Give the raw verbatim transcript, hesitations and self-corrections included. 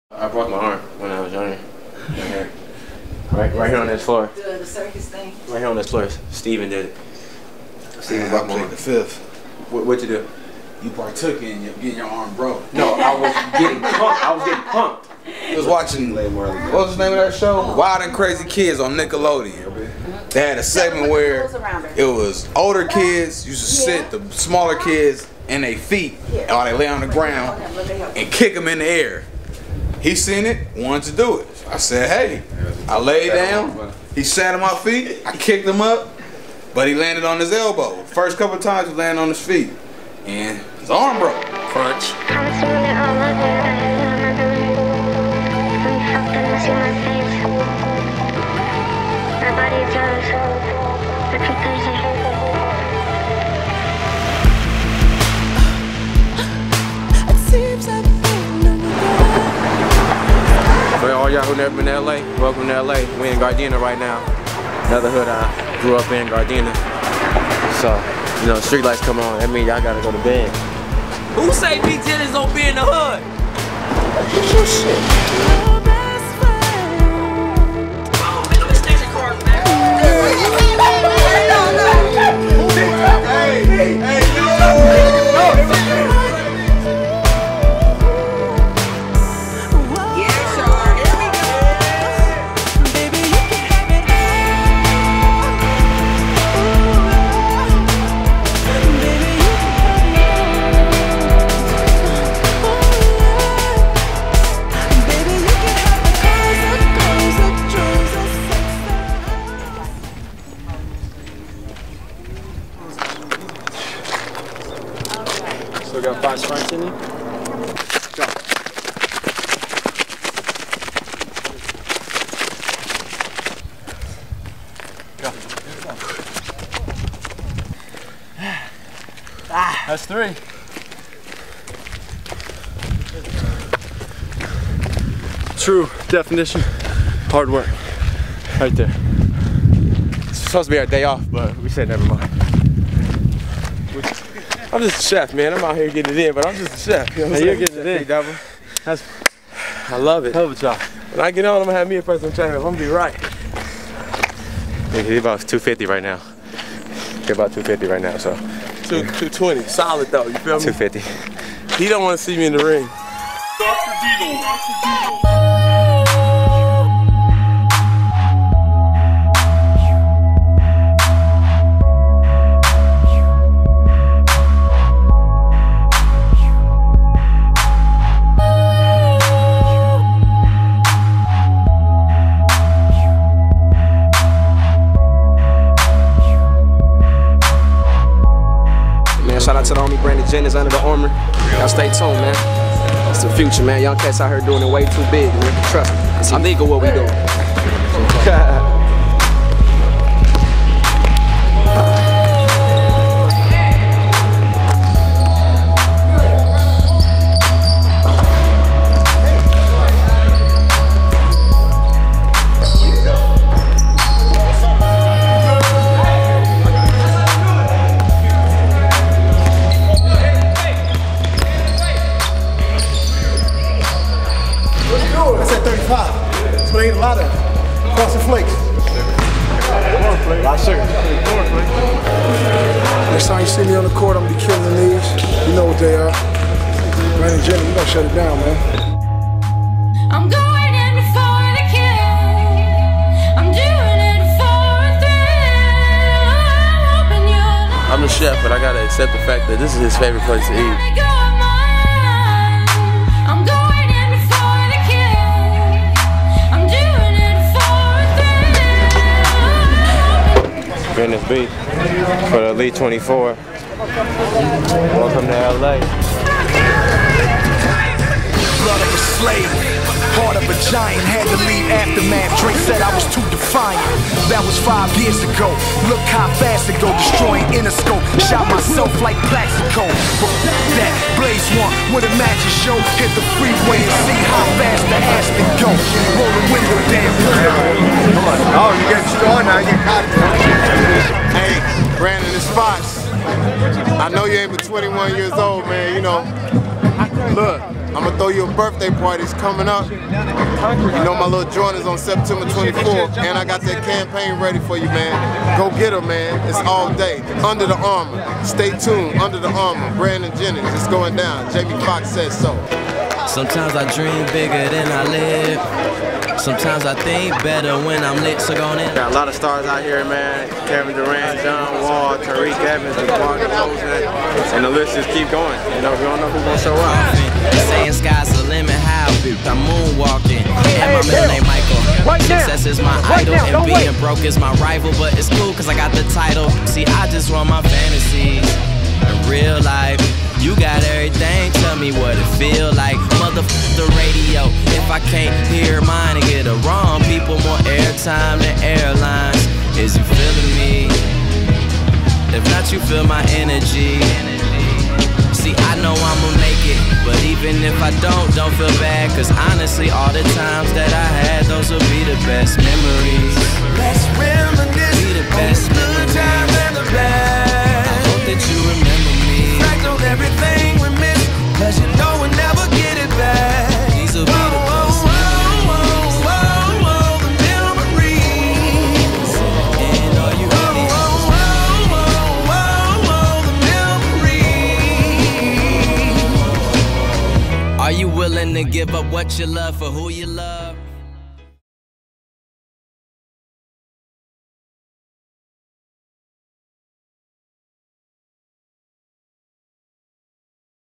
I broke my arm when I was younger. Right here. Right, right here on this floor. The, the circus thing. Right here on this floor. Steven did it. Steven broke my arm. the fifth. What, what'd you do? You partook in your, getting your arm broke. No, I was getting pumped. I was getting pumped. I was watching, what was the name of that show? Wild and Crazy Kids on Nickelodeon. They had a segment where it was older kids used to sit the smaller kids in their feet while they lay on the ground and kick them in the air. He seen it, wanted to do it. I said, hey. I laid down, he sat on my feet, I kicked him up, but he landed on his elbow. First couple of times he landed on his feet, and his arm broke. Crunch. For all y'all who never been to L A, welcome to L A. We in Gardena right now. Another hood I grew up in, Gardena. So, you know, street lights come on. That means y'all gotta go to bed. Who say B Jennings don't be in the hood? That's your shit. So we got five sprints in there. Go. Go. Ah, that's three. True definition, hard work. Right there. It's supposed to be our day off, but we said never mind. I'm just a chef, man. I'm out here getting it in, but I'm just a chef. You know what hey, I'm you're getting it in. Double. That's, I love it. hell of a job. When I get on, I'm gonna have me a personal trainer. I'm gonna be right. He's about two fifty right now. He's about two fifty right now, so. two twenty, solid though, you feel me? two fifty. He don't want to see me in the ring. Doctor Deagle. Doctor Deagle. Shout out to the homie Brandon Jennings under the Armour. Y'all stay tuned, man. It's the future, man. Young cats out here doing it way too big, man. Trust me. It's illegal what we doing. That's what I eat a lot of. Frosted Flakes. A lot of sugar. Next time you see me on the court, I'm gonna be killing these. You know what they are. Brandon Jennings, we gonna shut it down, man. I'm going in for the kill. I'm doing it for a thrill. I'm hoping you're I'm the chef, but I gotta accept the fact that this is his favorite place to eat. Business beat for the Elite twenty-four. Welcome to L A. Blood of a slave, heart of a giant, had to leave aftermath. Drake said I was too defiant. That was five years ago. Look how fast it go, destroying Interscope. Shot myself like Plaxico. But that Blaze one with a magic show. Hit the freeway and see how fast the ass can go. Roll the window down. Oh, you get strong now, you get caught. Hey, Brandon, it's Fox. I know you ain't but twenty-one years old, man, you know. Look, I'm gonna throw you a birthday party. It's coming up. You know my little joint is on September twenty-fourth, and I got that campaign ready for you, man. Go get her, man. It's all day. Under the Armour. Stay tuned. Under the Armour. Brandon Jennings. It's going down. Jamie Foxx says so. Sometimes I dream bigger than I live. Sometimes I think better when I'm lit, so go in. Got a lot of stars out here, man. Kevin Durant, John Wall, Derrick Williams, Demar Derozan, and the list just keep going. You know, we don't know who's gonna show up. Saying sky's the limit, how I'm moonwalking. And my middle name Michael. Success is my idol, and being broke is my rival. But it's cool cause I got the title. See, I just run my fantasies. In real life, you got everything, tell me what it feel like. Motherfuck the radio, if I can't hear mine and get it wrong. People more airtime than airlines. Is you feeling me? If not, you feel my energy. See, I know I'ma make it, but even if I don't, don't feel bad. Cause honestly, all the times that I had, those will be the best memories. Let's reminisce. Be the best good times and the bad. I hope that you remember me. Fact on everything we miss, cause you know we'll never get it back. These will be the best memories. The memories. And are you ready? The memories. Are you willing to give up what you love for who you love?